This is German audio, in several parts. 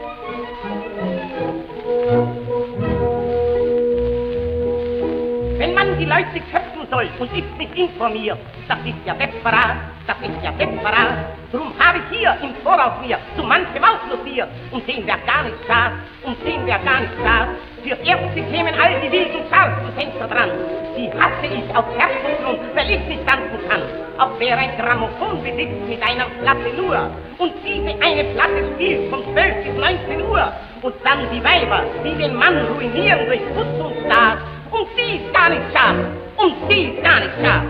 Wenn man die Leute köpfen soll und ist nicht informiert, das ist ja desperat, das ist ja desperat. Drum habe ich hier im Voraus mir zu manchem ausnotiert, und sehen wer gar nicht schadet, und sehen wer gar nicht schadet. Fürs Erste kämen all die wilden scharfen Fenster dran, die hasse ich auf Herzensgrund, weil ich nicht tanzen kann. Auch wer ein Grammophon besitzt mit einer Platte nur, und diese eine Platte spielt von 12 bis 19 Uhr, und dann die Weiber, die den Mann ruinieren durch Putz und Staat, und die ist gar nicht scharf, und die ist gar nicht scharf.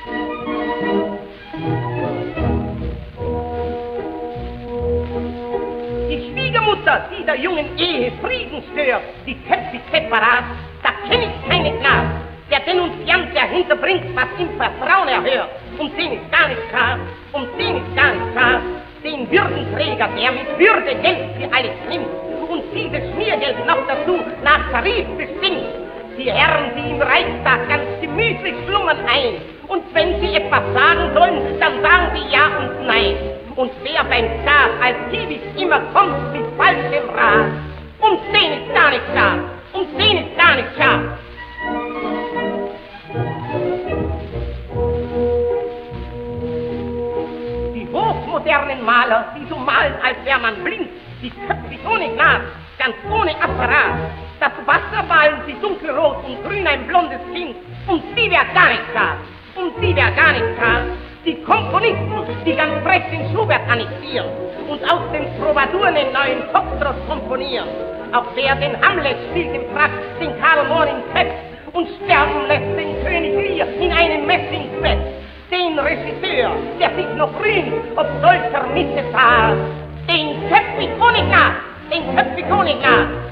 Die Schwiegermutter dieser jungen Ehe Frieden stört, die köpft sich separat, da kenn ich keine Gnade. Der Denunziant, der hinterbringt, was im Vertrauen erhört, und den ist gar nicht scharf, und den ist gar nicht scharf. Den Würdenträger, der mit Würde Geld für alles nimmt, und dieses Schmiergeld noch dazu nach Tarif bestimmt. Die Herren, die im Reichstag ganz gemütlich schlummern ein, und wenn sie etwas sagen sollen, dann sagen sie ja und nein. Und wer beim Staat als Kiewitz immer kommt mit falschem Rat, und den ist gar nicht scharf, und den ist gar nicht scharf. Die hochmodernen Maler, die so malen, als wär man blind, die köpfen ohne Glas, ganz ohne Apparat. Das Wasser malen sie dunkelrot und grün ein blondes Kind, und die wär gar nicht scharf, und die wär gar nicht scharf. Die Komponisten, die ganz frech den Schubert annektieren und aus den Troubadouren den neuen Foxtrot komponieren. Auch wer den Hamlet spielt im Frack, den Karl Moor im Fett und sterben lässt den König Lear in einem Messingsbett. Den Regisseur, der sich noch rühmt, ob solcher Missetat, den köpf ich ohne Glas, den köpf ich ohne Glas.